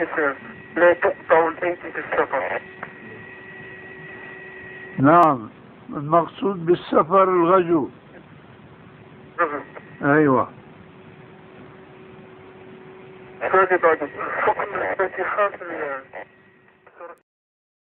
يسير لا تقطع الأيدي بالسفر. نعم، المقصود بالسفر الغزو. أيوة. هذه بعد حكم الفتي خاصة